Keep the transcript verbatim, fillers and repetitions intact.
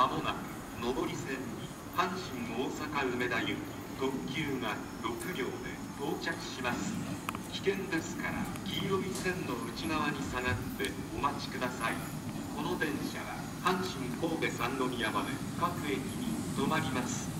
まもなく上り線に阪神大阪梅田行き特急がろく両で到着します。危険ですから黄色い線の内側に下がってお待ちください。この電車は阪神神戸三宮まで各駅に止まります。